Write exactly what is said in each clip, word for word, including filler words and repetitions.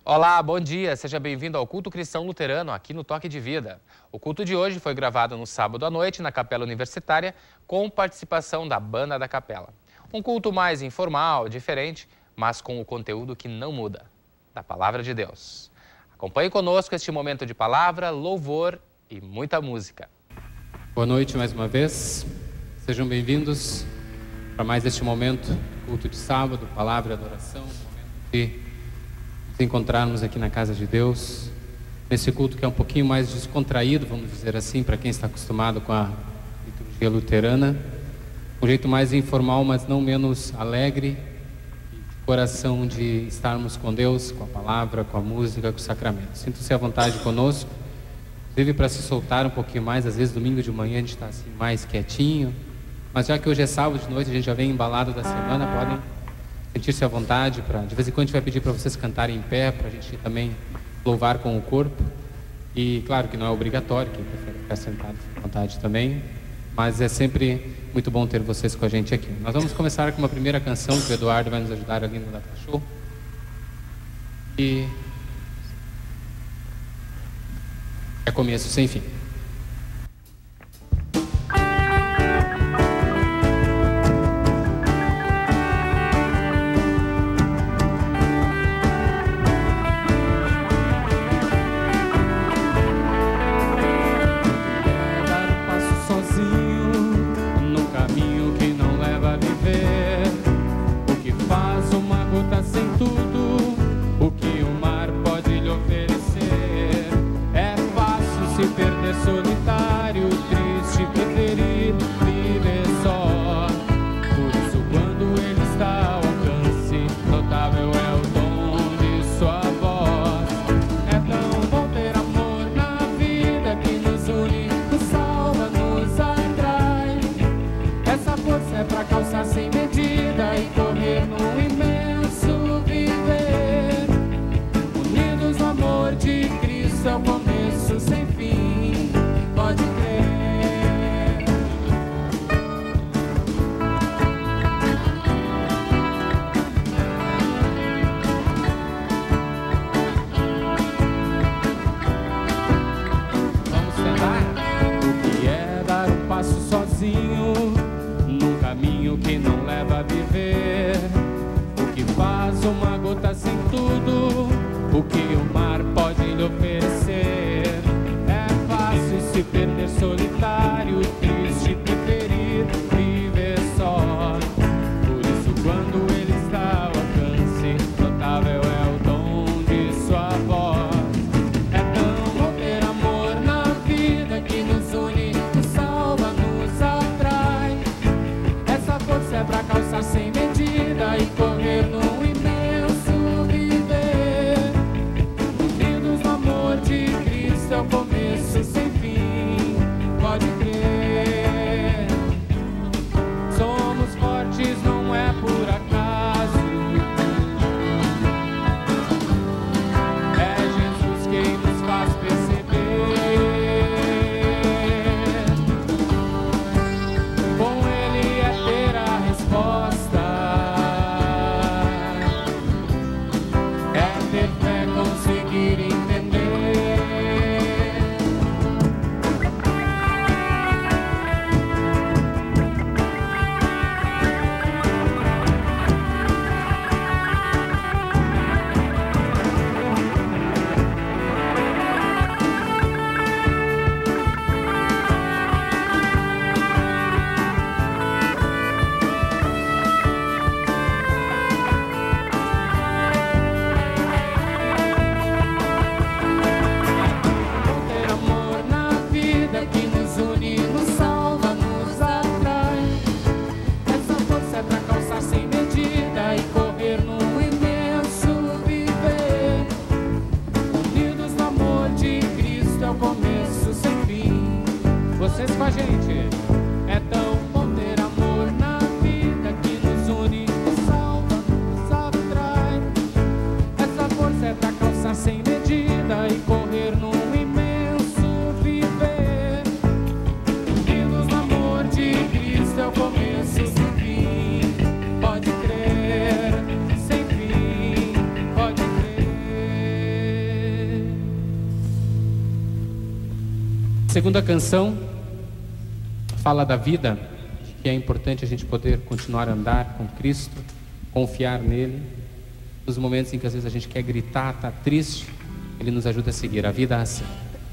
Olá, bom dia. Seja bem-vindo ao Culto Cristão Luterano aqui no Toque de Vida. O culto de hoje foi gravado no sábado à noite na Capela Universitária com participação da Banda da Capela. Um culto mais informal, diferente, mas com o conteúdo que não muda, da Palavra de Deus. Acompanhe conosco este momento de palavra, louvor e muita música. Boa noite mais uma vez. Sejam bem-vindos para mais este momento, culto de sábado, palavra e adoração, momento de nos encontrarmos aqui na casa de Deus, nesse culto que é um pouquinho mais descontraído, vamos dizer assim, para quem está acostumado com a liturgia luterana, um jeito mais informal, mas não menos alegre, e de coração de estarmos com Deus, com a palavra, com a música, com o sacramento. Sinta-se à vontade conosco, inclusive para se soltar um pouquinho mais. Às vezes domingo de manhã a gente está assim mais quietinho, mas já que hoje é sábado de noite, a gente já vem embalado da semana, podem sentir-se à vontade. Pra, de vez em quando a gente vai pedir para vocês cantarem em pé, para a gente também louvar com o corpo. E claro que não é obrigatório, quem prefere ficar sentado à vontade também, mas é sempre muito bom ter vocês com a gente aqui. Nós vamos começar com uma primeira canção que o Eduardo vai nos ajudar ali no Data Show. E é começo sem fim. segunda canção fala da vida, que é importante a gente poder continuar a andar com Cristo, confiar nele. Nos momentos em que às vezes a gente quer gritar, está triste, ele nos ajuda a seguir. A vida é assim.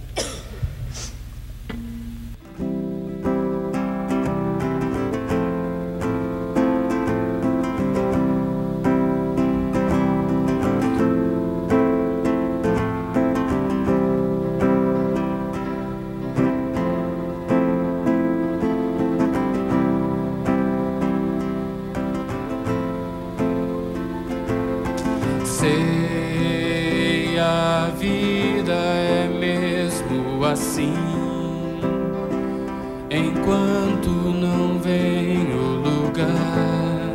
Sei, a vida é mesmo assim, enquanto não vem o lugar,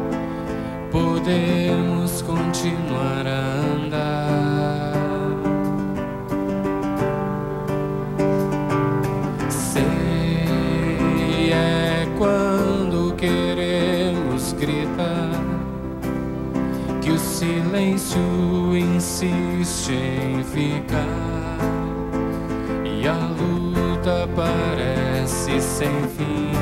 podemos continuar a andar. Sei, é quando queremos gritar, que o silêncio insiste em ficar e a luta parece sem fim.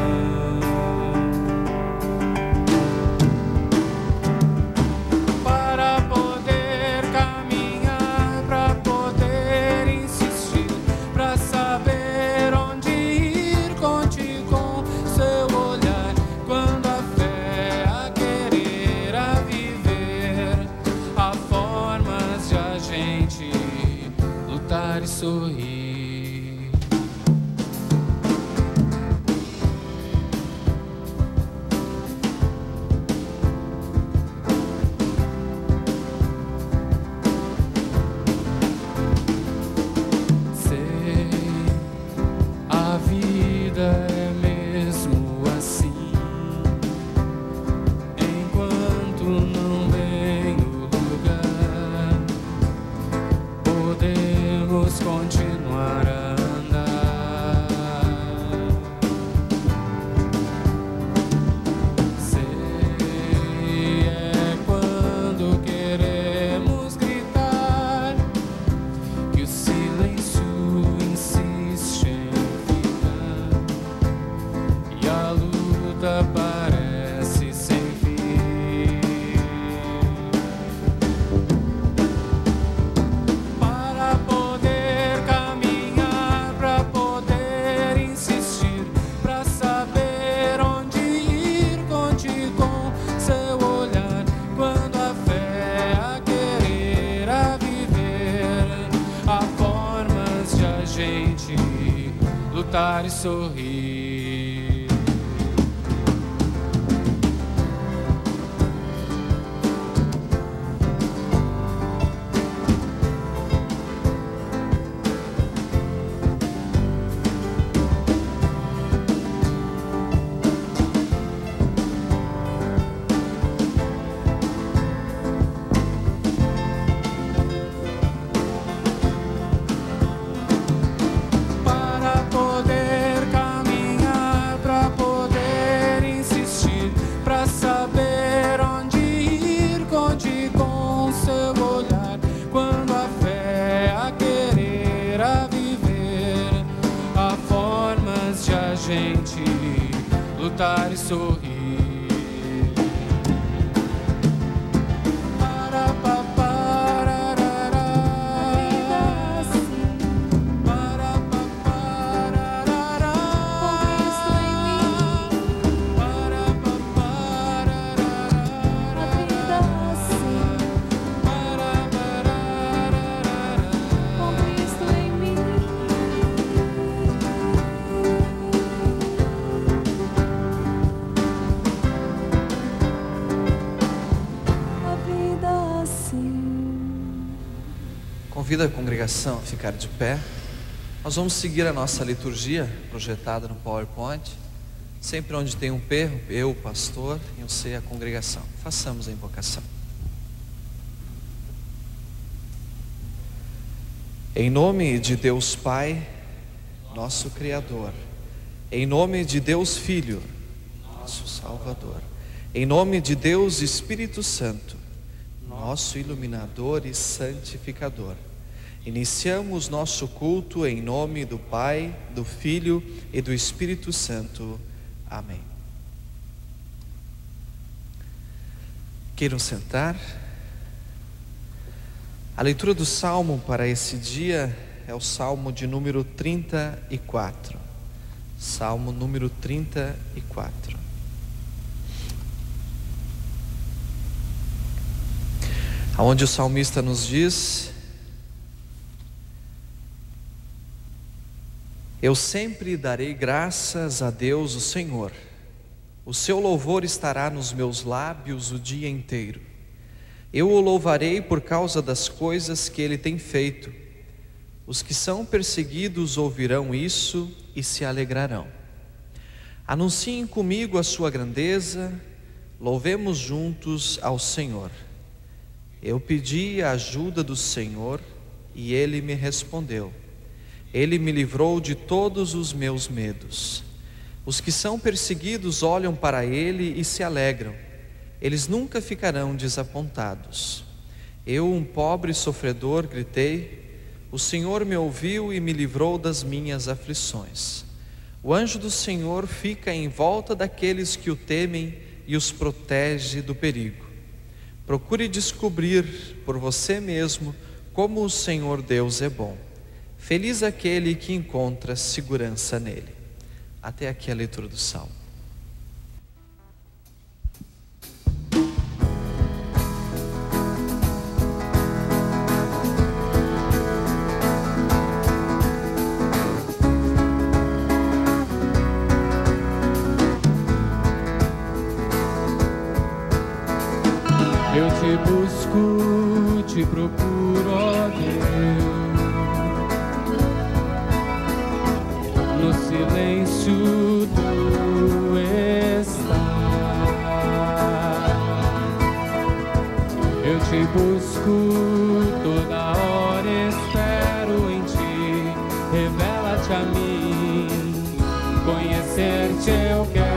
Para poder caminhar, para poder insistir, para saber onde ir, conte com seu olhar. Quando a fé, a querer, a viver, há formas de a gente lutar e sorrir. Sei, a vida é mesmo assim, enquanto não vem o lugar, podemos continuar a andar. Sei, é quando queremos gritar, que o silêncio insiste em ficar e a luta parece sem fim. Para poder caminhar, para poder insistir, para saber onde ir, conte com seu olhar. Quando a fé, a querer, a viver, há formas de a gente lutar e sorrir. Para poder caminhar, para poder insistir, para saber onde ir, conte com seu olhar. Quando a fé, a querer, a viver, há formas de a gente lutar e sorrir. Para papararará, para papararará, para papararará, Convido a congregação a ficar de pé. Nós vamos seguir a nossa liturgia projetada no PowerPoint. Sempre onde tem um P, eu, o pastor, e um C, a congregação. Façamos a invocação. Em nome de Deus Pai, nosso Criador. Em nome de Deus Filho, nosso Salvador. Em nome de Deus Espírito Santo, nosso iluminador e santificador. Iniciamos nosso culto em nome do Pai, do Filho e do Espírito Santo. Amém. Queiram sentar. A leitura do Salmo para esse dia é o Salmo de número trinta e quatro. Salmo número trinta e quatro. Onde o salmista nos diz: eu sempre darei graças a Deus, o Senhor. O seu louvor estará nos meus lábios o dia inteiro. Eu o louvarei por causa das coisas que ele tem feito. Os que são perseguidos ouvirão isso e se alegrarão. Anunciem comigo a sua grandeza, louvemos juntos ao Senhor. Eu pedi a ajuda do Senhor e ele me respondeu. Ele me livrou de todos os meus medos. Os que são perseguidos olham para ele e se alegram. Eles nunca ficarão desapontados. Eu, um pobre sofredor, gritei. O Senhor me ouviu e me livrou das minhas aflições. O anjo do Senhor fica em volta daqueles que o temem e os protege do perigo. Procure descobrir por você mesmo como o Senhor Deus é bom. Feliz aquele que encontra segurança nele. Até aqui a leitura do Salmo. Eu te busco, te procuro, ó Deus. No silêncio tu estás. Eu te busco, toda hora espero em ti. Revela-te a mim, conhecer-te eu quero.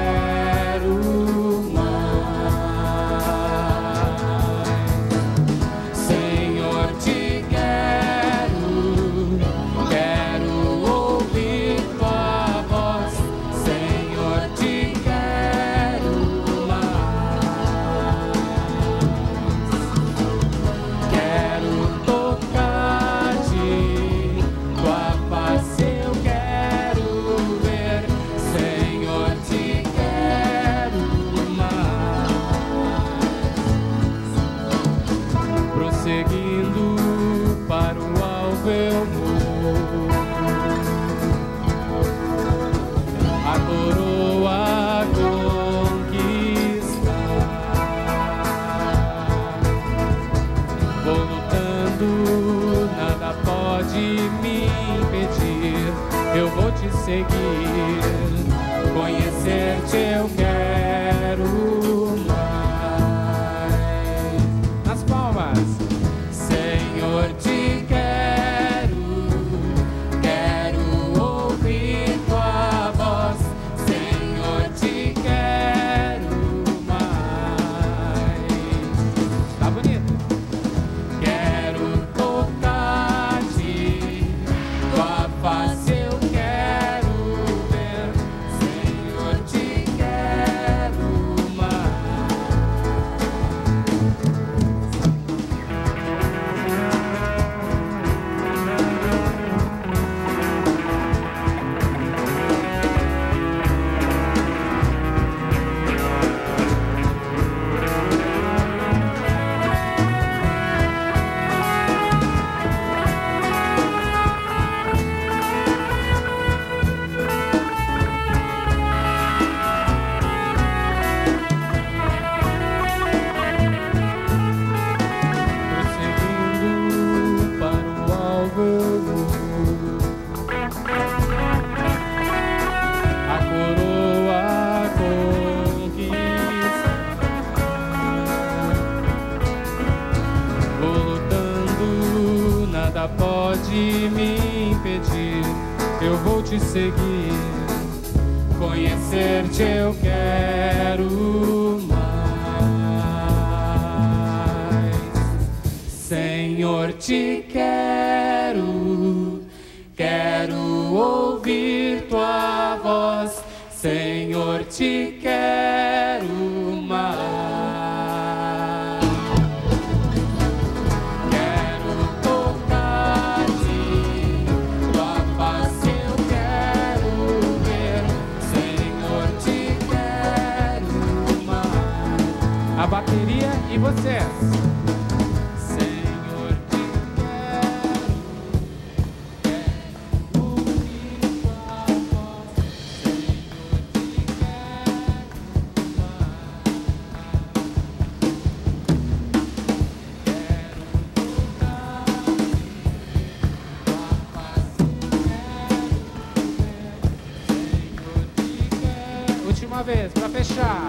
Seguir, conhecer-te eu quero mais. Nas palmas. Senhor, te quero, quero ouvir tua voz. Senhor, te quero mais. Tá bonito? Quero tocar-te, tua face. Pode me impedir, eu vou te seguir, conhecer-te eu quero mais. Senhor, te quero. quero, quero ouvir tua voz, Senhor, te quero mais. A bateria e vocês. Senhor, te quero, quero ouvir tua voz, Senhor, te quero mais. Quero tocar tua face, quero ver, Senhor, te quero. Última vez, para fechar.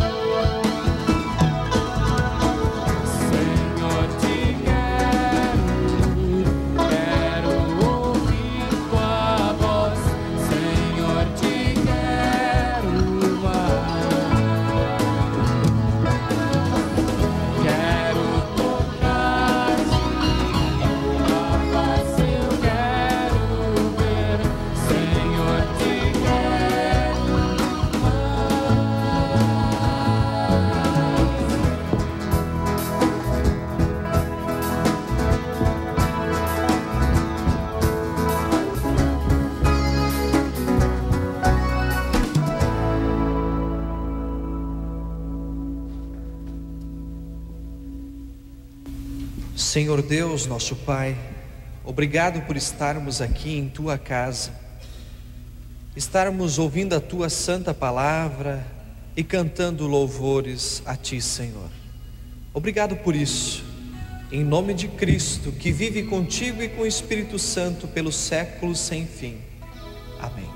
Senhor Deus, nosso Pai, obrigado por estarmos aqui em Tua casa, estarmos ouvindo a Tua santa palavra e cantando louvores a Ti, Senhor. Obrigado por isso, em nome de Cristo, que vive contigo e com o Espírito Santo pelos séculos sem fim. Amém.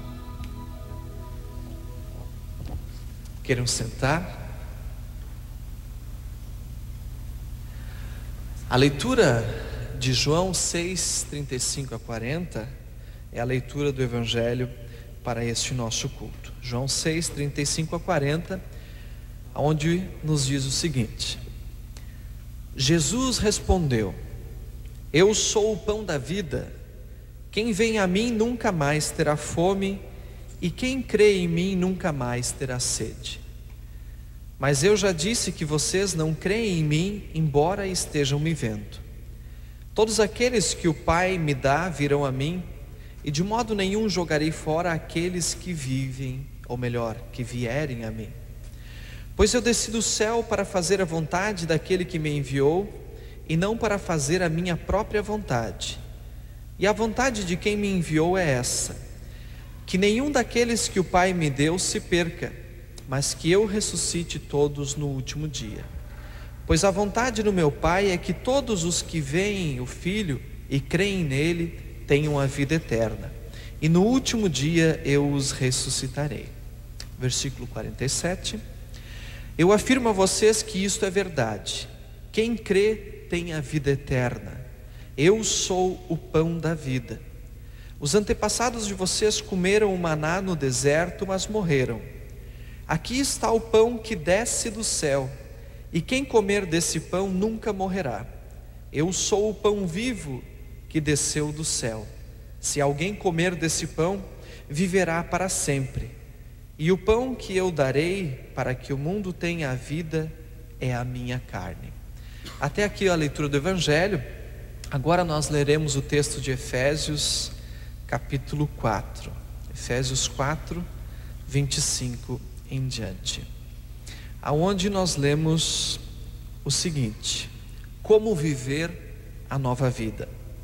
Queiram sentar? A leitura de João seis, trinta e cinco a quarenta é a leitura do Evangelho para este nosso culto. João seis, trinta e cinco a quarenta, onde nos diz o seguinte: Jesus respondeu: Eu sou o pão da vida. Quem vem a mim nunca mais terá fome, e quem crê em mim nunca mais terá sede. Mas eu já disse que vocês não creem em mim, embora estejam me vendo. Todos aqueles que o Pai me dá virão a mim, e de modo nenhum jogarei fora aqueles que vivem, ou melhor, que vierem a mim. Pois eu desci do céu para fazer a vontade daquele que me enviou, e não para fazer a minha própria vontade. E a vontade de quem me enviou é essa: que nenhum daqueles que o Pai me deu se perca, mas que eu ressuscite todos no último dia. Pois a vontade do meu Pai é que todos os que veem o Filho e creem nele tenham a vida eterna, e no último dia eu os ressuscitarei. Versículo quarenta e sete. Eu afirmo a vocês que isto é verdade: quem crê tem a vida eterna. Eu sou o pão da vida. Os antepassados de vocês comeram o maná no deserto, mas morreram. Aqui está o pão que desce do céu, e quem comer desse pão nunca morrerá. Eu sou o pão vivo que desceu do céu. Se alguém comer desse pão, viverá para sempre. E o pão que eu darei para que o mundo tenha a vida é a minha carne. Até aqui a leitura do Evangelho. Agora nós leremos o texto de Efésios, capítulo quatro. Efésios quatro, vinte e cinco em diante, aonde nós lemos o seguinte: como viver a nova vida.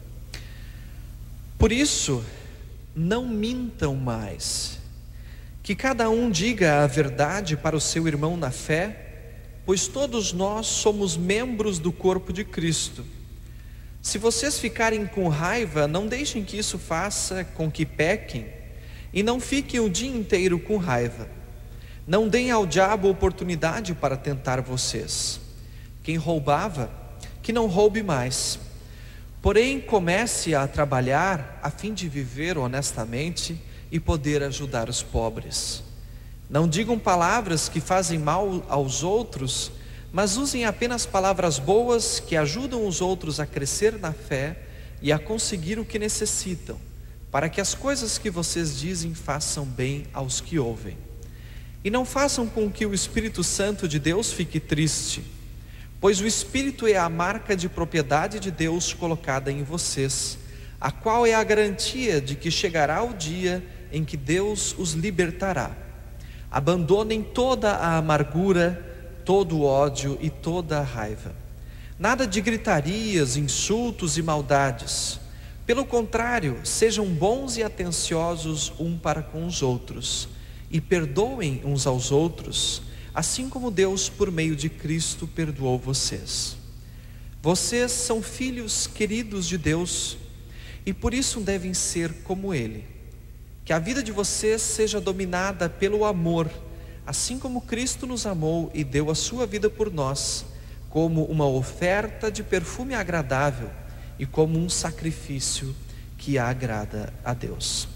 Por isso, não mintam mais, que cada um diga a verdade para o seu irmão na fé, pois todos nós somos membros do corpo de Cristo. Se vocês ficarem com raiva, não deixem que isso faça com que pequem, e não fiquem o dia inteiro com raiva. Não deem ao diabo oportunidade para tentar vocês. Quem roubava, que não roube mais. Porém, comece a trabalhar a fim de viver honestamente e poder ajudar os pobres. Não digam palavras que fazem mal aos outros, mas usem apenas palavras boas que ajudam os outros a crescer na fé e a conseguir o que necessitam, para que as coisas que vocês dizem façam bem aos que ouvem. E não façam com que o Espírito Santo de Deus fique triste, pois o Espírito é a marca de propriedade de Deus colocada em vocês, a qual é a garantia de que chegará o dia em que Deus os libertará. Abandonem toda a amargura, todo o ódio e toda a raiva. Nada de gritarias, insultos e maldades. Pelo contrário, sejam bons e atenciosos um para com os outros, e perdoem uns aos outros, assim como Deus, por meio de Cristo, perdoou vocês. Vocês são filhos queridos de Deus, e por isso devem ser como Ele. Que a vida de vocês seja dominada pelo amor, assim como Cristo nos amou e deu a sua vida por nós, como uma oferta de perfume agradável e como um sacrifício que agrada a Deus.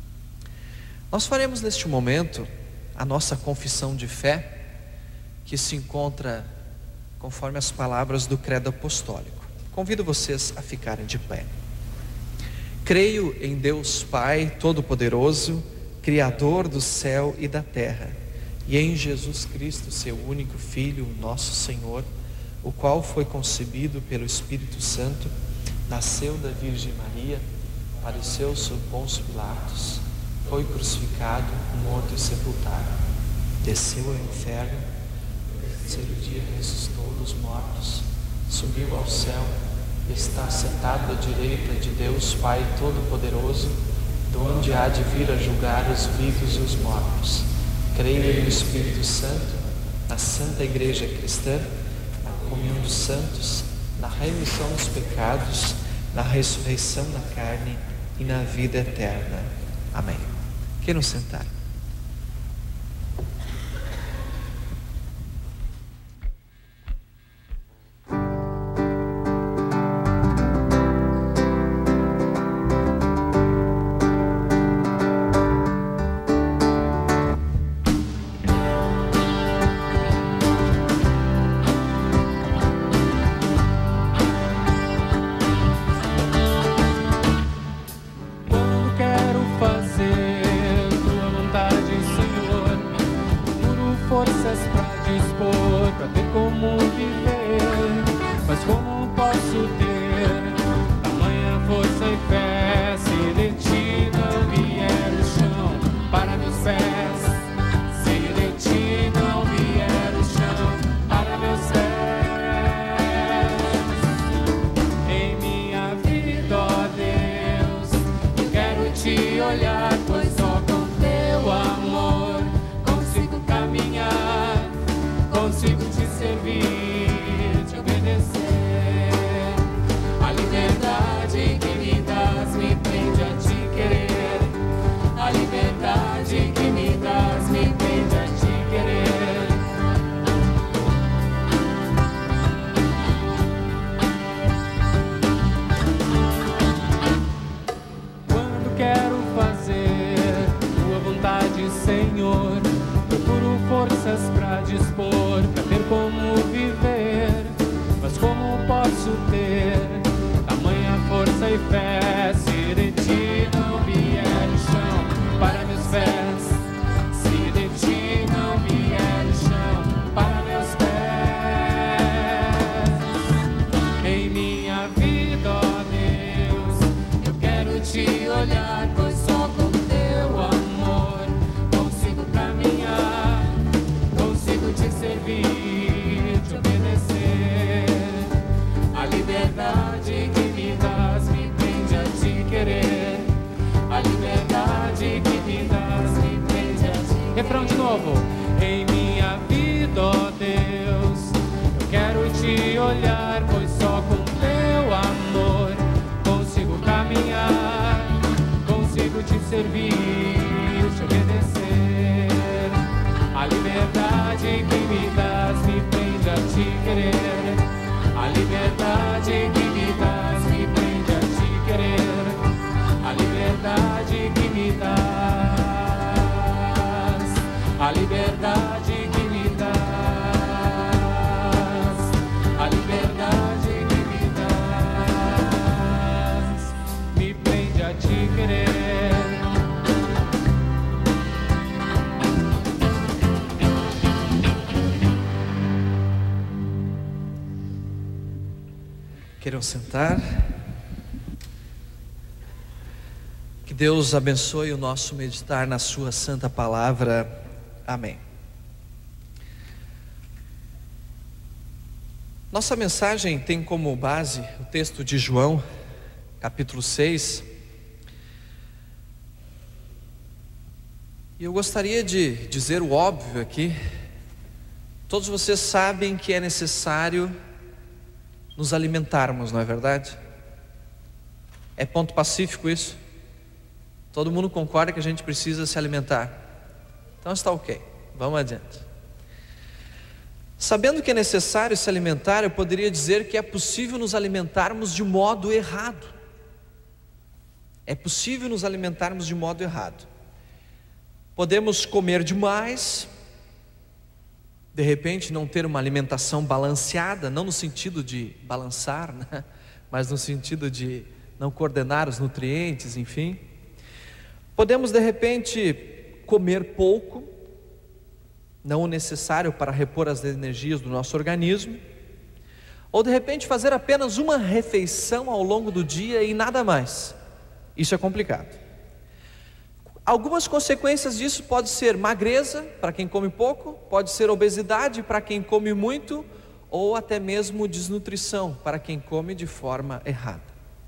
Nós faremos neste momento a nossa confissão de fé, que se encontra conforme as palavras do credo apostólico. Convido vocês a ficarem de pé. Creio em Deus Pai Todo-Poderoso, Criador do céu e da terra, e em Jesus Cristo, seu único Filho, nosso Senhor, o qual foi concebido pelo Espírito Santo, nasceu da Virgem Maria, padeceu sob Pôncio Pilatos, foi crucificado, morto e sepultado, desceu ao inferno, no terceiro dia ressuscitou dos mortos, subiu ao céu, está sentado à direita de Deus Pai Todo-Poderoso, de onde há de vir a julgar os vivos e os mortos. Creio no Espírito Santo, na Santa Igreja Cristã, na comunhão dos santos, na remissão dos pecados, na ressurreição da carne e na vida eterna. Amém. Queiram sentar. Refrão de novo. Em minha vida, ó Deus, eu quero te olhar, pois só com teu amor consigo caminhar, consigo te servir, te obedecer. A liberdade que me dás me prende a te querer. A liberdade que me dás me prende a te querer. A liberdade que me dás, a liberdade que me dás, a liberdade que me dás. queiram sentar. Que Deus abençoe o nosso meditar na sua santa palavra. Amém. Nossa mensagem tem como base o texto de João, capítulo seis. E eu gostaria de dizer o óbvio aqui. Todos vocês sabem que é necessário nos alimentarmos, não é verdade? É ponto pacífico isso? Todo mundo concorda que a gente precisa se alimentar. Então está ok, vamos adiante. Sabendo que é necessário se alimentar, eu poderia dizer que é possível nos alimentarmos de modo errado. É possível nos alimentarmos de modo errado. Podemos comer demais, de repente não ter uma alimentação balanceada, não no sentido de balançar, né? Mas no sentido de não coordenar os nutrientes, enfim. Podemos de repente comer pouco, não o necessário para repor as energias do nosso organismo, ou de repente fazer apenas uma refeição ao longo do dia e nada mais. Isso é complicado. Algumas consequências disso pode ser magreza para quem come pouco, pode ser obesidade para quem come muito, ou até mesmo desnutrição para quem come de forma errada.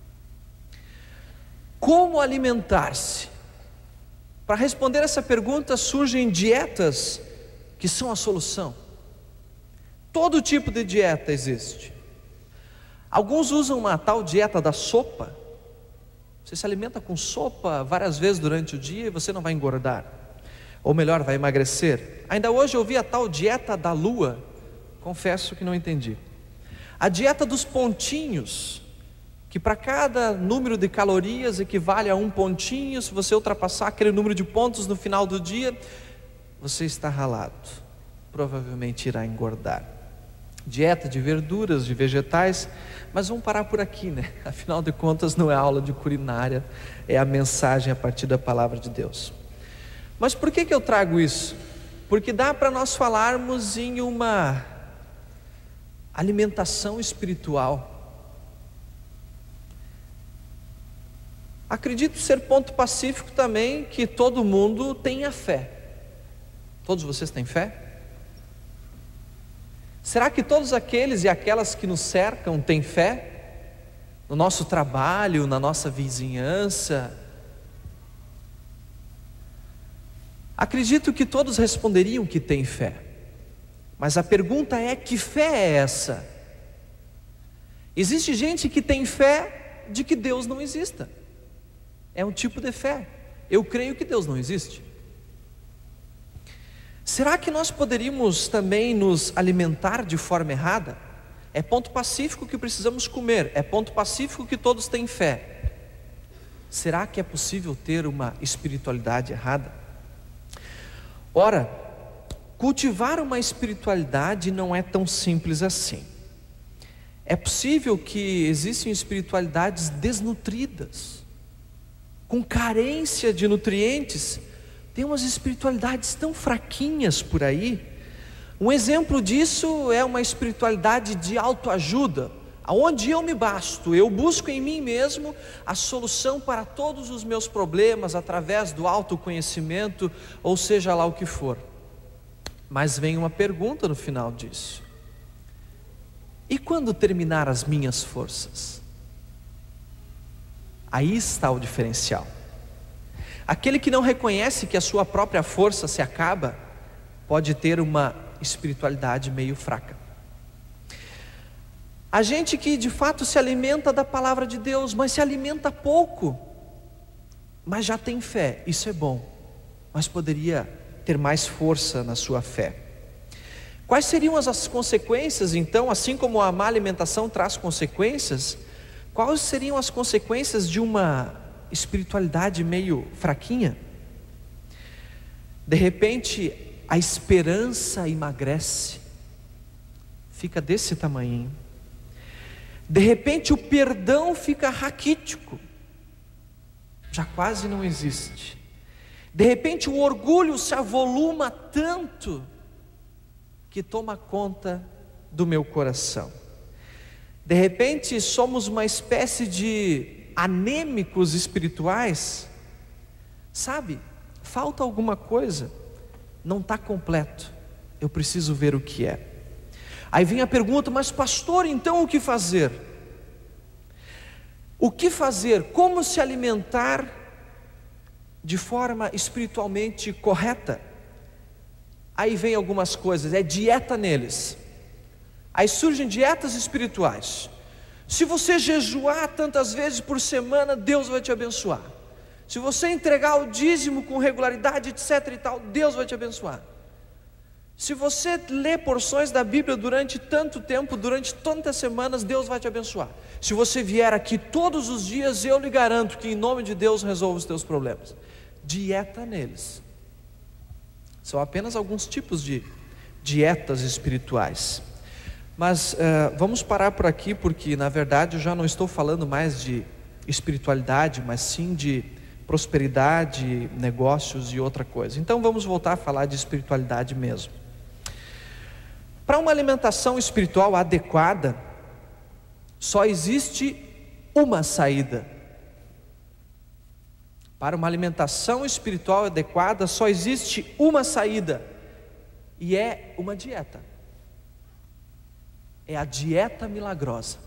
Como alimentar-se? Para responder essa pergunta surgem dietas que são a solução. Todo tipo de dieta existe. Alguns usam uma tal dieta da sopa. Você se alimenta com sopa várias vezes durante o dia e você não vai engordar. Ou melhor, vai emagrecer. Ainda hoje eu vi a tal dieta da lua. Confesso que não entendi. A dieta dos pontinhos, que para cada número de calorias equivale a um pontinho. Se você ultrapassar aquele número de pontos no final do dia, você está ralado, provavelmente irá engordar. Dieta de verduras, de vegetais, mas vamos parar por aqui, né? Afinal de contas não é aula de culinária, é a mensagem a partir da palavra de Deus. Mas por que que eu trago isso? Porque dá para nós falarmos em uma alimentação espiritual. Acredito ser ponto pacífico também que todo mundo tenha fé. Todos vocês têm fé? Será que todos aqueles e aquelas que nos cercam têm fé? No nosso trabalho, na nossa vizinhança? Acredito que todos responderiam que têm fé. Mas a pergunta é: que fé é essa? Existe gente que tem fé de que Deus não exista. É um tipo de fé. Eu creio que Deus não existe. Será que nós poderíamos também nos alimentar de forma errada? É ponto pacífico que precisamos comer, é ponto pacífico que todos têm fé. Será que é possível ter uma espiritualidade errada? Ora, cultivar uma espiritualidade não é tão simples assim. É possível que existam espiritualidades desnutridas, com carência de nutrientes. Tem umas espiritualidades tão fraquinhas por aí. Um exemplo disso é uma espiritualidade de autoajuda, aonde eu me basto, eu busco em mim mesmo a solução para todos os meus problemas através do autoconhecimento, ou seja lá o que for. Mas vem uma pergunta no final disso: e quando terminar as minhas forças? Aí está o diferencial. Aquele que não reconhece que a sua própria força se acaba, pode ter uma espiritualidade meio fraca. A gente que de fato se alimenta da palavra de Deus, mas se alimenta pouco, mas já tem fé, isso é bom, mas poderia ter mais força na sua fé. Quais seriam as consequências então, assim como a má alimentação traz consequências? Quais seriam as consequências de uma espiritualidade meio fraquinha? De repente a esperança emagrece, fica desse tamanho. De repente o perdão fica raquítico, já quase não existe. De repente o orgulho se avoluma tanto que toma conta do meu coração. De repente somos uma espécie de anêmicos espirituais. Sabe, falta alguma coisa, não está completo, eu preciso ver o que é. Aí vem a pergunta: mas pastor, então o que fazer? O que fazer? Como se alimentar de forma espiritualmente correta? Aí vem algumas coisas, é dieta neles. Aí surgem dietas espirituais. Se você jejuar tantas vezes por semana, Deus vai te abençoar. Se você entregar o dízimo com regularidade, etc e tal, Deus vai te abençoar. Se você ler porções da Bíblia durante tanto tempo, durante tantas semanas, Deus vai te abençoar. Se você vier aqui todos os dias, eu lhe garanto que em nome de Deus resolve os teus problemas. Dieta neles. São apenas alguns tipos de dietas espirituais. Mas uh, vamos parar por aqui, porque na verdade eu já não estou falando mais de espiritualidade, mas sim de prosperidade, negócios e outra coisa. Então vamos voltar a falar de espiritualidade mesmo. Para uma alimentação espiritual adequada, só existe uma saída. Para uma alimentação espiritual adequada, só existe uma saída, e é uma dieta. É a dieta milagrosa.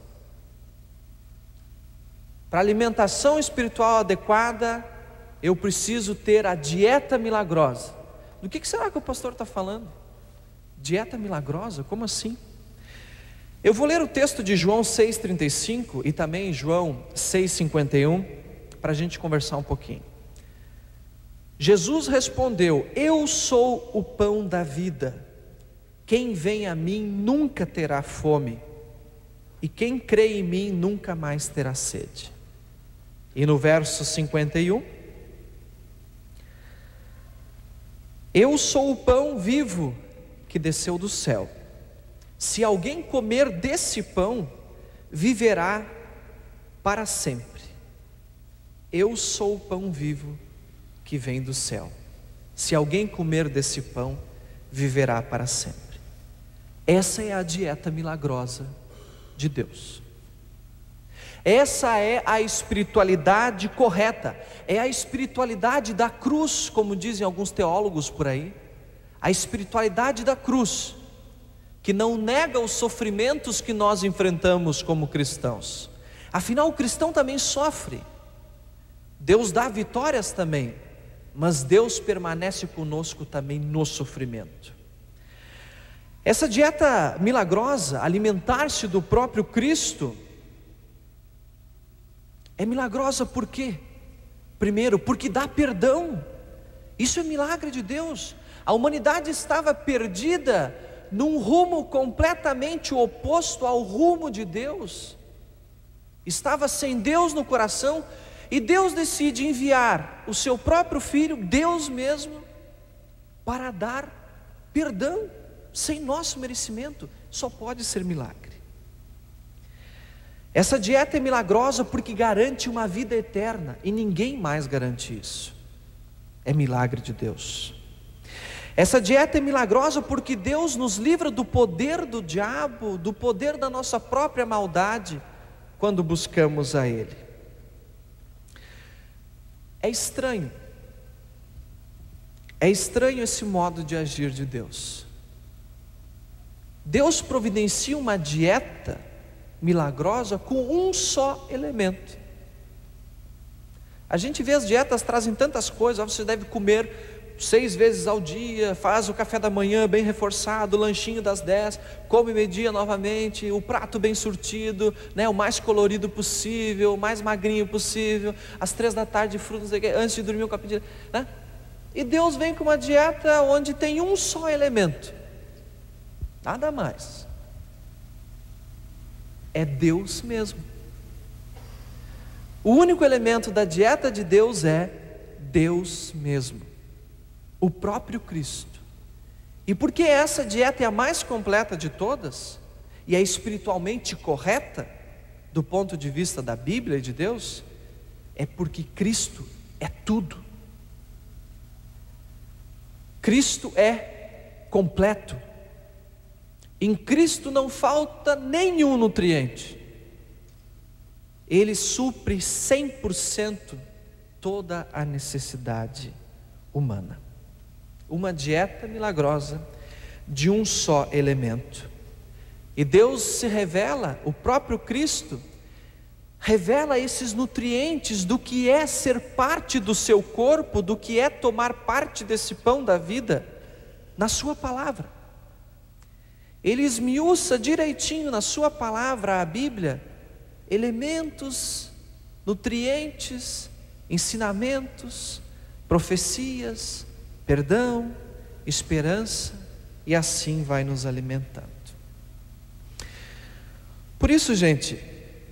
Para alimentação espiritual adequada, eu preciso ter a dieta milagrosa. Do que será que o pastor está falando? Dieta milagrosa? Como assim? Eu vou ler o texto de João seis, trinta e cinco e também João seis, cinquenta e um, para a gente conversar um pouquinho. Jesus respondeu: eu sou o pão da vida. Quem vem a mim nunca terá fome, e quem crê em mim nunca mais terá sede. E no verso cinquenta e um, eu sou o pão vivo que desceu do céu. Se alguém comer desse pão, viverá para sempre. Eu sou o pão vivo que vem do céu. Se alguém comer desse pão, viverá para sempre. Essa é a dieta milagrosa de Deus. Essa é a espiritualidade correta. É a espiritualidade da cruz, como dizem alguns teólogos por aí. A espiritualidade da cruz, que não nega os sofrimentos que nós enfrentamos como cristãos. Afinal, o cristão também sofre. Deus dá vitórias também, mas Deus permanece conosco também no sofrimento. Essa dieta milagrosa, alimentar-se do próprio Cristo, é milagrosa por quê? Primeiro, porque dá perdão. Isso é milagre de Deus. A humanidade estava perdida num rumo completamente oposto ao rumo de Deus. Estava sem Deus no coração, e Deus decide enviar o seu próprio Filho, Deus mesmo, para dar perdão, sem nosso merecimento. Só pode ser milagre. Essa dieta é milagrosa porque garante uma vida eterna, e ninguém mais garante isso. É milagre de Deus. Essa dieta é milagrosa porque Deus nos livra do poder do diabo, do poder da nossa própria maldade, quando buscamos a Ele. É estranho, é estranho esse modo de agir de Deus. Deus providencia uma dieta milagrosa com um só elemento. A gente vê as dietas trazem tantas coisas. Você deve comer seis vezes ao dia, faz o café da manhã bem reforçado, o lanchinho das dez, come meio-dia novamente, o prato bem surtido, né, o mais colorido possível, o mais magrinho possível, às três da tarde, frutas, antes de dormir um capítulo, né? E Deus vem com uma dieta onde tem um só elemento, nada mais. É Deus mesmo. O único elemento da dieta de Deus é Deus mesmo, o próprio Cristo. E porque essa dieta é a mais completa de todas, e é espiritualmente correta, do ponto de vista da Bíblia e de Deus, é porque Cristo é tudo. Cristo é completo. Em Cristo não falta nenhum nutriente. Ele supre cem por cento toda a necessidade humana. Uma dieta milagrosa de um só elemento. E Deus se revela, o próprio Cristo revela esses nutrientes do que é ser parte do seu corpo, do que é tomar parte desse pão da vida, na sua palavra. Ele esmiuça direitinho na sua palavra, a Bíblia, elementos, nutrientes, ensinamentos, profecias, perdão, esperança, e assim vai nos alimentando. Por isso, gente,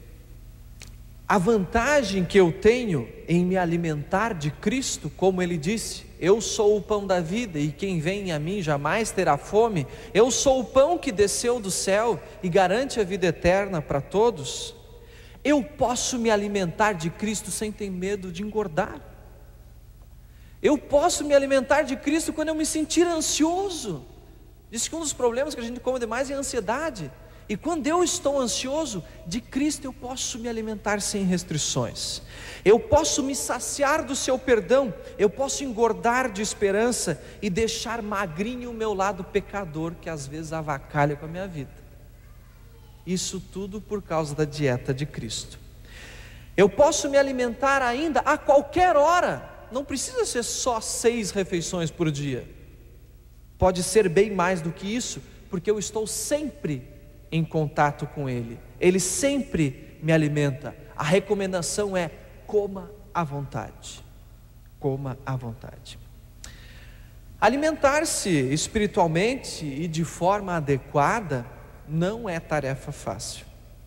a vantagem que eu tenho em me alimentar de Cristo, como Ele disse, eu sou o pão da vida e quem vem a mim jamais terá fome, eu sou o pão que desceu do céu e garante a vida eterna para todos. Eu posso me alimentar de Cristo sem ter medo de engordar. Eu posso me alimentar de Cristo quando eu me sentir ansioso. Diz que um dos problemas que a gente come demais é a ansiedade. E quando eu estou ansioso, de Cristo eu posso me alimentar sem restrições. Eu posso me saciar do seu perdão. Eu posso engordar de esperança e deixar magrinho o meu lado pecador, que às vezes avacalha com a minha vida. Isso tudo por causa da dieta de Cristo. Eu posso me alimentar ainda a qualquer hora. Não precisa ser só seis refeições por dia. Pode ser bem mais do que isso, porque eu estou sempre em contato com Ele. Ele sempre me alimenta. A recomendação é: coma à vontade. Coma à vontade. Alimentar-se espiritualmente e de forma adequada não é tarefa fácil.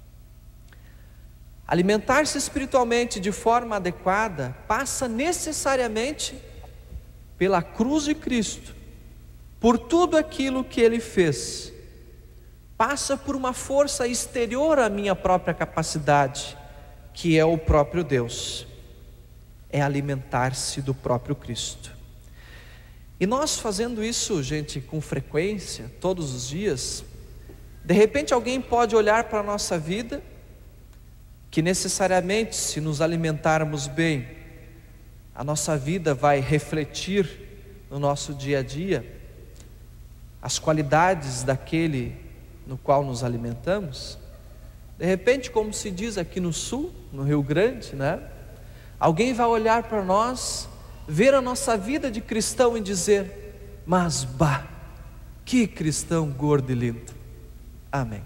Alimentar-se espiritualmente de forma adequada passa necessariamente pela cruz de Cristo, por tudo aquilo que Ele fez. Passa por uma força exterior à minha própria capacidade, que é o próprio Deus. É alimentar-se do próprio Cristo. E nós fazendo isso, gente, com frequência, todos os dias, de repente alguém pode olhar para a nossa vida, que necessariamente, se nos alimentarmos bem, a nossa vida vai refletir no nosso dia a dia as qualidades daquele no qual nos alimentamos. De repente, como se diz aqui no sul, no Rio Grande, né? Alguém vai olhar para nós, ver a nossa vida de cristão e dizer: mas bah, que cristão gordo e lindo. Amém.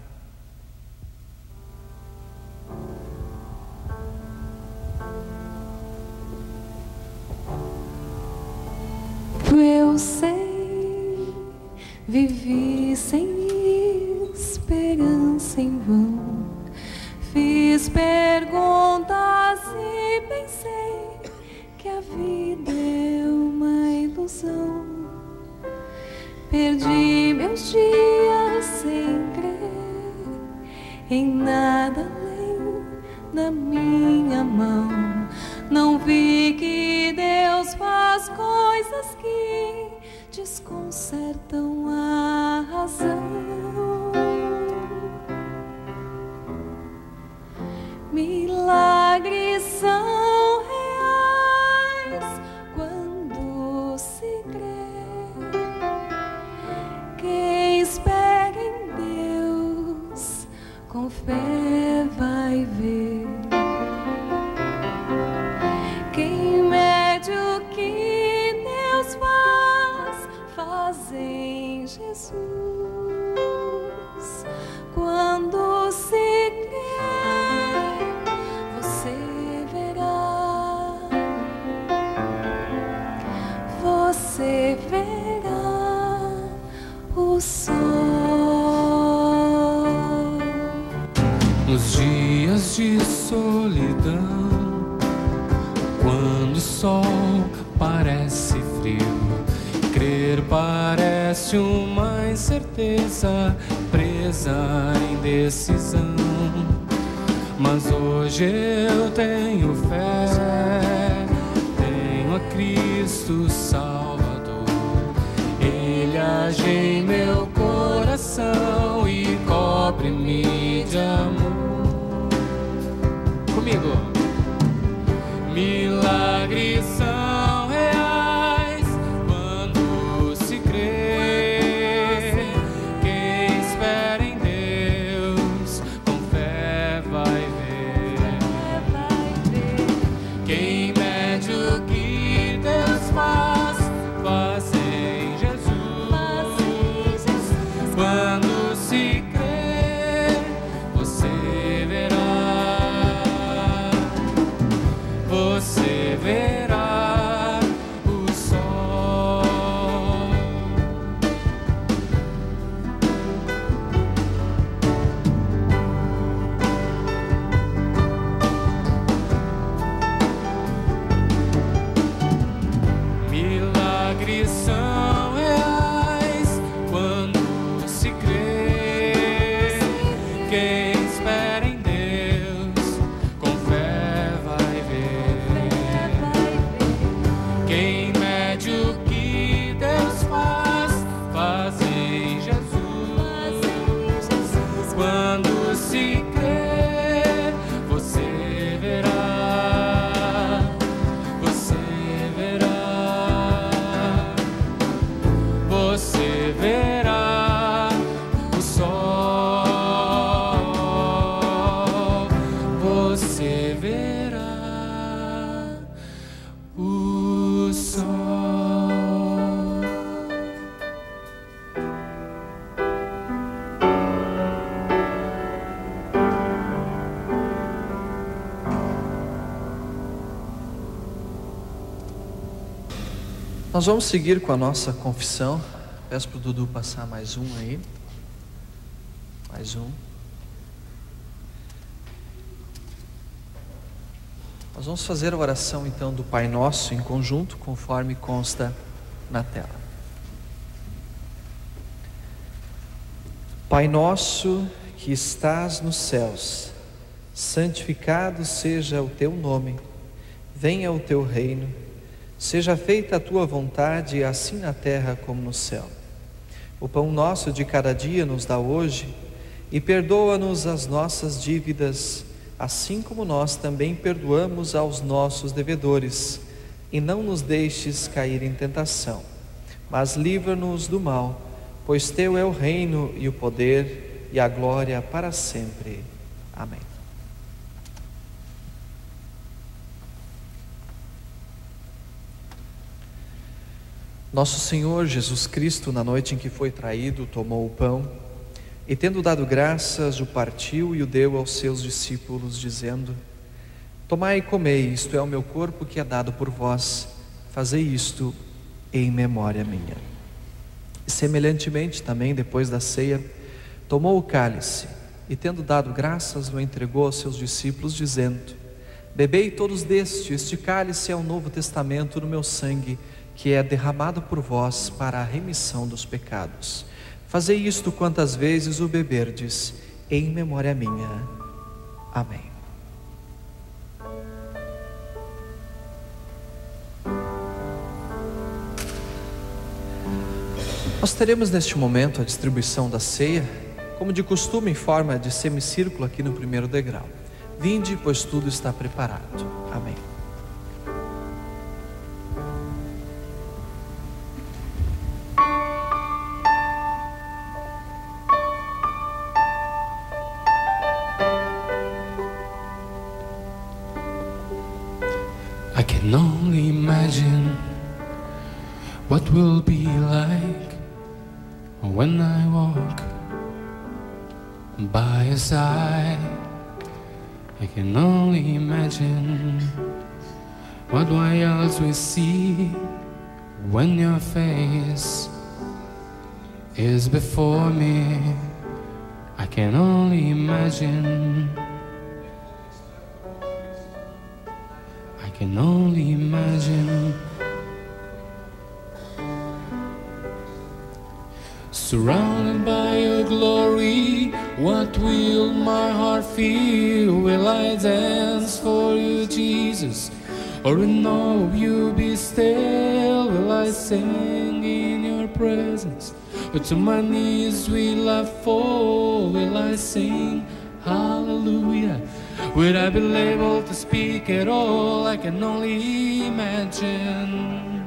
Eu sei, vivi sem esperança em vão, fiz perguntas e pensei que a vida é uma ilusão. Perdi meus dias sem crer em nada além da minha mão. Não vi que Deus faz coisas que desconcertam a razão. Milagres são reais quando se crê. Quem espera em Deus com fé vai ver. Quem mede o que Deus faz, faz em Jesus. Quando se crê, você verá, você verá o sol. Nos dias de solidão, quando o sol parece frio, crer parece uma incerteza presa em decisão. Mas hoje eu tenho fé, tenho a Cristo Salvador. Ele age em meu coração e cobre-me de amor. Comigo. Quem mede o que Deus faz, faz em Jesus. Quando se crer, você verá, você verá o sol. Milagres são reais quando se crê. Quem espera em Deus com fé vai ver. Quem mede o que Deus faz, faz em Jesus. Quando se crê, você verá, você verá, você verá o sol, você verá o sol. Nós vamos seguir com a nossa confissão. Peço para o Dudu passar mais um aí. Mais um. Nós vamos fazer a oração então do Pai Nosso em conjunto, conforme consta na tela. Pai nosso que estás nos céus, santificado seja o teu nome. Venha o teu reino. Seja feita a tua vontade, assim na terra como no céu. O pão nosso de cada dia nos dá hoje, e perdoa-nos as nossas dívidas, assim como nós também perdoamos aos nossos devedores. E não nos deixes cair em tentação, mas livra-nos do mal, pois teu é o reino e o poder e a glória para sempre. Amém. Nosso Senhor Jesus Cristo, na noite em que foi traído, tomou o pão e, tendo dado graças, o partiu e o deu aos seus discípulos, dizendo: Tomai e comei, isto é o meu corpo que é dado por vós, fazei isto em memória minha. E semelhantemente também, depois da ceia, tomou o cálice e, tendo dado graças, o entregou aos seus discípulos, dizendo: Bebei todos deste, este cálice é o novo testamento no meu sangue, que é derramado por vós para a remissão dos pecados. Fazei isto quantas vezes o beberdes, em memória minha. Amém. Nós teremos neste momento a distribuição da ceia, como de costume, em forma de semicírculo aqui no primeiro degrau. Vinde, pois tudo está preparado. Amém. I can only imagine what will be like when I walk by your side. I can only imagine what I else will see when your face is before me. I can only imagine. I can only imagine. Surrounded by your glory, what will my heart feel? Will I dance for you, Jesus? Or in awe of you be still? Will I sing in your presence? Or to my knees will I fall? Will I sing hallelujah? Would I be able to speak at all? I can only imagine.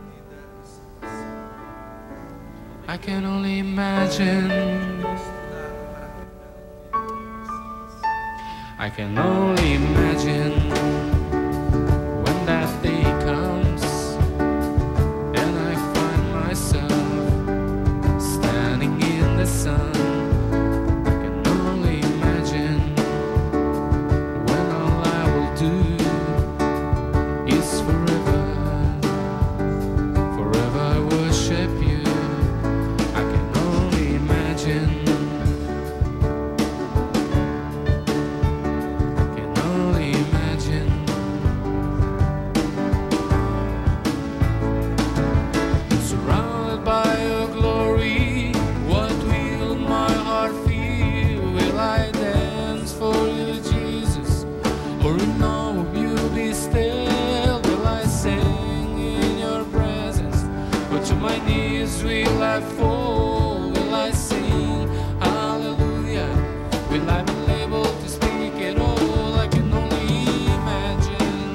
I can only imagine. I can only imagine still will I sing in your presence. But to my knees will I fall, will I sing hallelujah. Will I be able to speak it all? I can only imagine.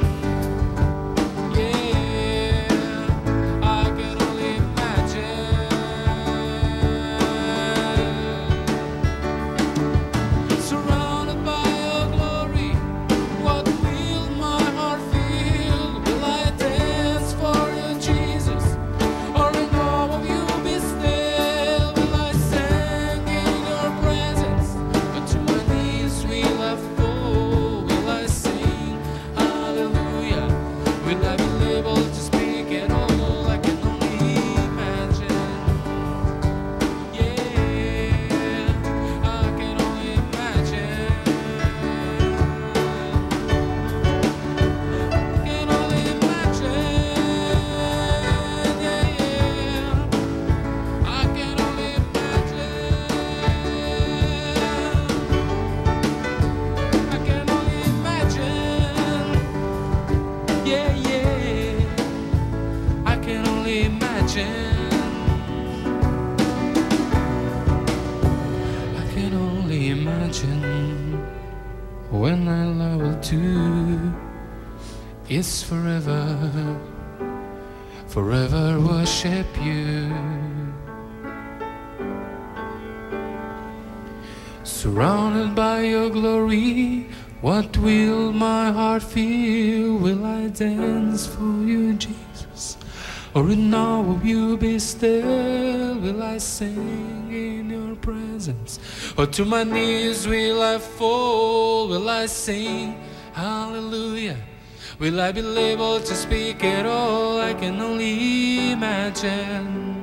Yeah, I can only imagine. Surrounded by your glory, what will my heart feel? Will I dance for you, Jesus? Or in awe of you be still? Will I sing in your presence? But to my knees will I fall? Will I sing hallelujah? Will I be able to speak it all? I can only imagine. Yeah, I can only imagine. Can only imagine. Yeah, yeah. I can only imagine. I can only imagine. Yeah, yeah. I can only imagine. I can only imagine when I level to is forever, forever worship you. Surrounded by your glory, what will my heart feel? Will I dance for you, Jesus? Or in awe of you be still? Will I sing in your presence? Or to my knees will I fall? Will I sing hallelujah? Will I be able to speak at all? I can only imagine.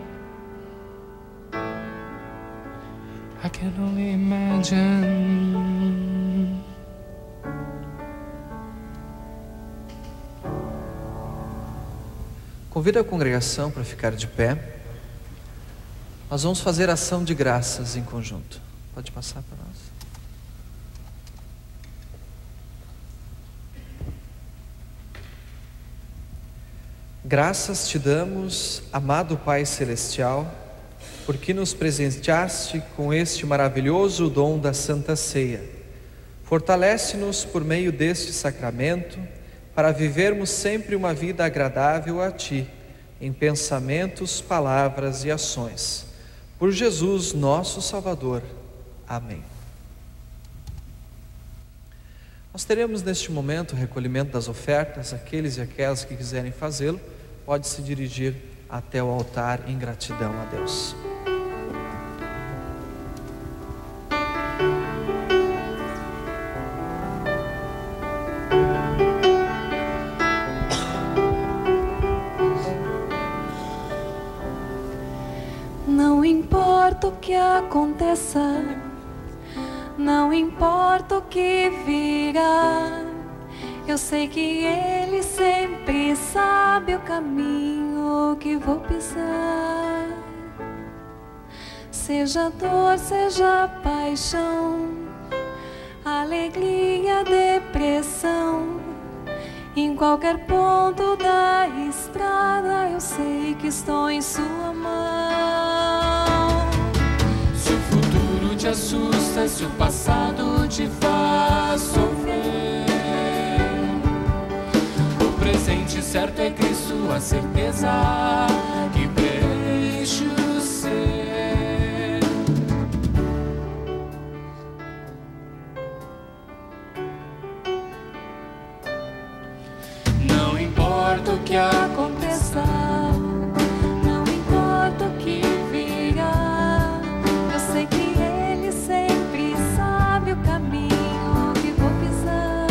I can only imagine. Convido a congregação para ficar de pé. Nós vamos fazer ação de graças em conjunto. Pode passar para nós. Graças te damos, amado Pai Celestial, porque nos presenteaste com este maravilhoso dom da Santa Ceia. Fortalece-nos por meio deste sacramento, para vivermos sempre uma vida agradável a Ti, em pensamentos, palavras e ações. Por Jesus, nosso Salvador. Amém. Nós teremos neste momento o recolhimento das ofertas. Aqueles e aquelas que quiserem fazê-lo, pode se dirigir até o altar em gratidão a Deus. Não importa o que aconteça, não importa o que virá, eu sei que Ele sempre sabe o caminho que vou pisar. Seja dor, seja paixão, alegria, depressão, em qualquer ponto da estrada eu sei que estou em Sua mão. Se o futuro te assusta, se o passado te faz sofrer, o presente certo é Cristo, a certeza que preenche o ser. Não importa o que aconteça, não importa o que virá, eu sei que Ele sempre sabe o caminho que vou pisar.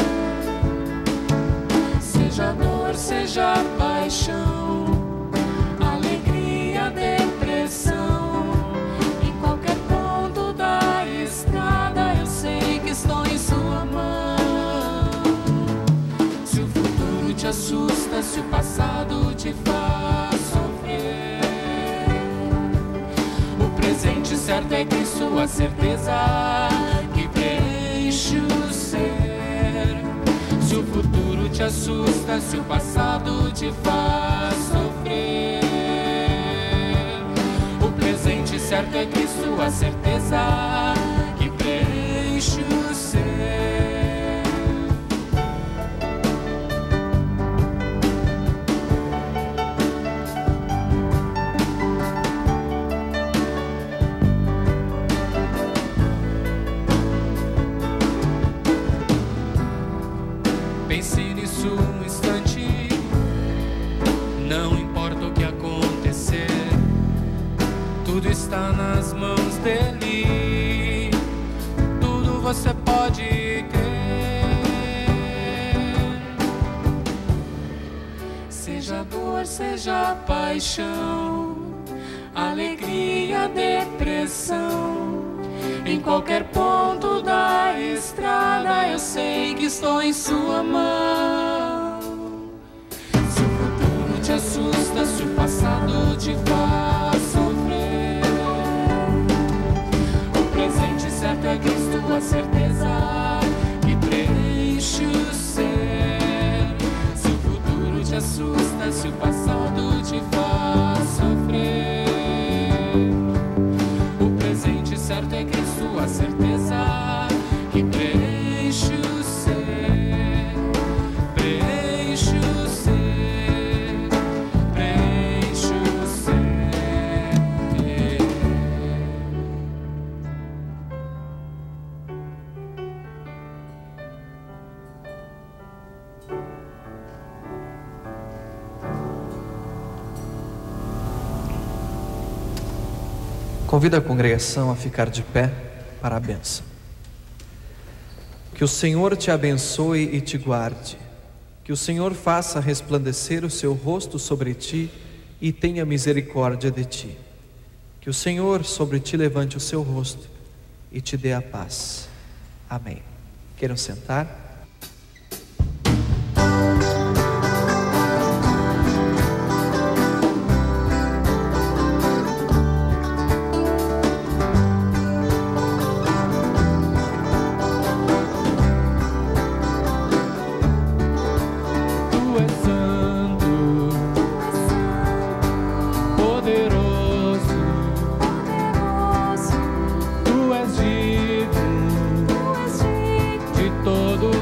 seja dor, seja paixão, alegria, depressão, Em qualquer ponto da estrada eu sei que estou em Sua mão. se o futuro te assusta, se o passado te faz sofrer, o presente certo é Cristo, a certeza que preenche o ser. Se o futuro te assusta, se o passado te faz sofrer, o presente certo é Cristo, a certeza que preenche o ser. Pense nisso um instante, não importa o que acontecer, tudo está nas mãos dele, tudo você pode crer. Seja dor, seja paixão, alegria, depressão, em qualquer ponto da estrada eu sei que estou em sua mão. Se o futuro te assusta, se o passado te faz sofrer, o presente certo é Cristo, a certeza que preenche o ser. Se o futuro te assusta, se o passado te faz sofrer, o presente certo é Cristo, a certeza que preenche o ser, preenche o ser, preenche o ser. Convido a congregação a ficar de pé para a bênção. Que o Senhor te abençoe e te guarde. Que o Senhor faça resplandecer o seu rosto sobre ti e tenha misericórdia de ti. Que o Senhor sobre ti levante o seu rosto e te dê a paz. Amém. Queiram sentar? Todo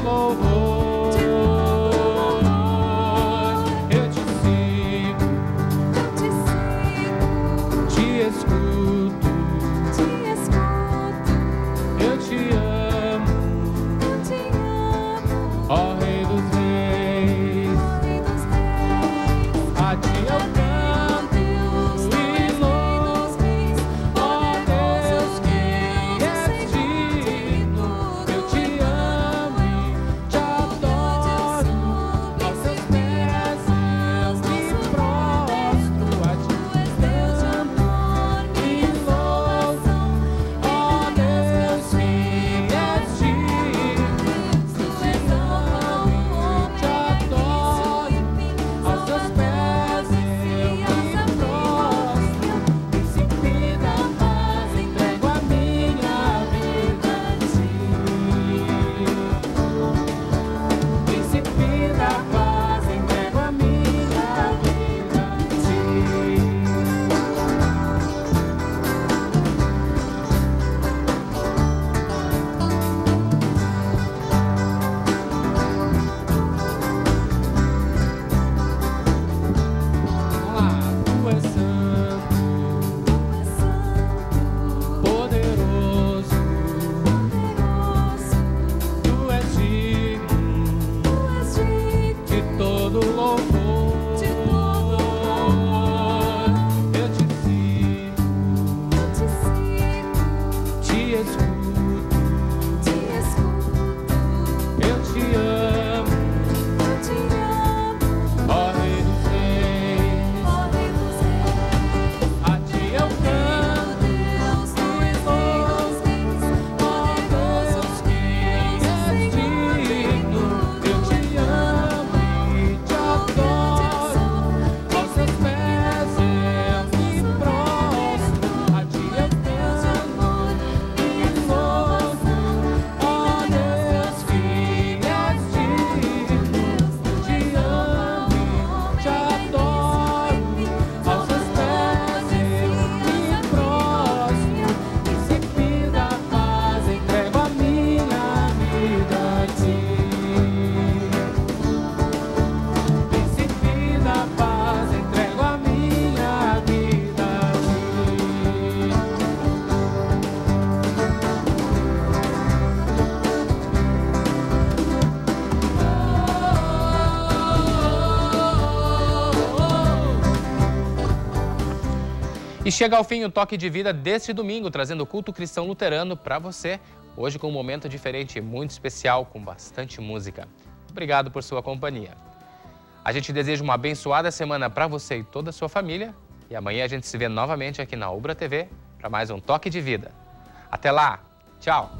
E chega ao fim o Toque de Vida deste domingo, trazendo o culto cristão luterano para você. Hoje com um momento diferente e muito especial, com bastante música. Obrigado por sua companhia. A gente deseja uma abençoada semana para você e toda a sua família. E amanhã a gente se vê novamente aqui na Ubra T V para mais um Toque de Vida. Até lá. Tchau.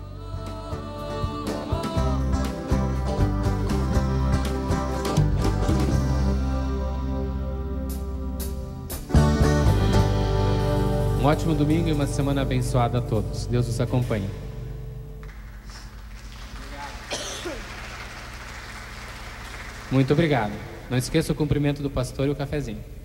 Um ótimo domingo e uma semana abençoada a todos. Deus os acompanhe. Muito obrigado. Não esqueça o cumprimento do pastor e o cafezinho.